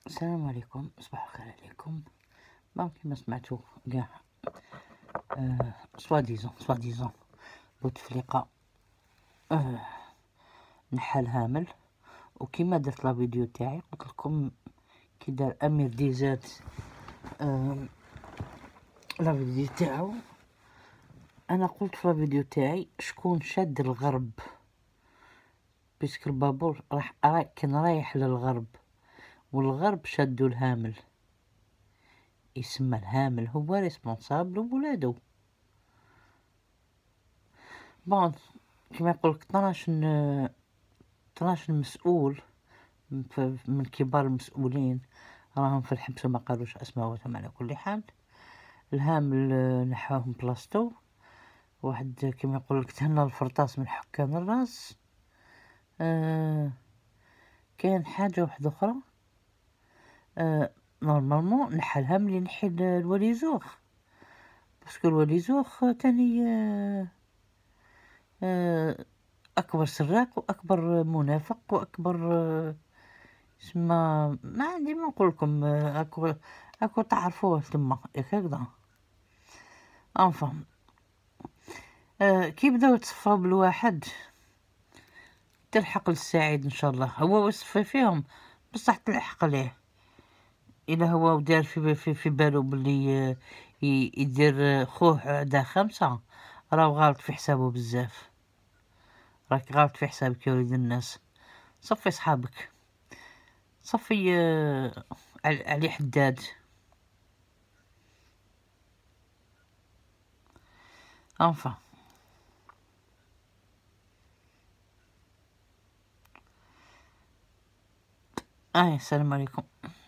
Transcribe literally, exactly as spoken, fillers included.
السلام عليكم، صباح الخير عليكم. بون كيما سمعتو كاع آه سوا ديزون سوا ديزون بوتفليقة آه نحى الهامل، وكيما درت لا فيديو تاعي قلت لكم كي دار امير ديزات آه لا فيديو تاعو، انا قلت في لا فيديو تاعي شكون شاد الغرب، بيسك البابور راح كان رايح للغرب والغرب شدوا الهامل، يسمى الهامل هو ريسبونسابل وولادو. بون كما يقولك طناش طناش مسؤول من كبار المسؤولين راهم في الحبس وما قالوش اسماء. على كل حال الهامل نحاهم بلاصتو، واحد كما يقولك تهنى الفرطاس من حكام الراس. آه كاين حاجة واحدة أخرى، آه نورمالمون نحى الهامل ينحي الوليزوخ، باسكو الوليزوخ تاني آه آه أكبر سراق وأكبر منافق وأكبر آه اسما ما عندي ما نقولكم آه أكو أكو تعرفوه تما ياك هكذا. انفهم آه كي بداو يتصفاو بالواحد تلحق للسعيد ان شاء الله. هو وصفي فيهم بصح تلحق ليه، الا هو دار في في, في بالو بلي يدير خوه عدا خمسة، راه غلط في حسابه بزاف، راك غلط في حسابك يا وليد الناس. صفي صحابك، صفي آه علي حداد. انفا اه السلام عليكم.